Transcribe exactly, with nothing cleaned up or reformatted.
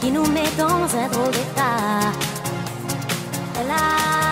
qui nous met dans un drôle d'état. La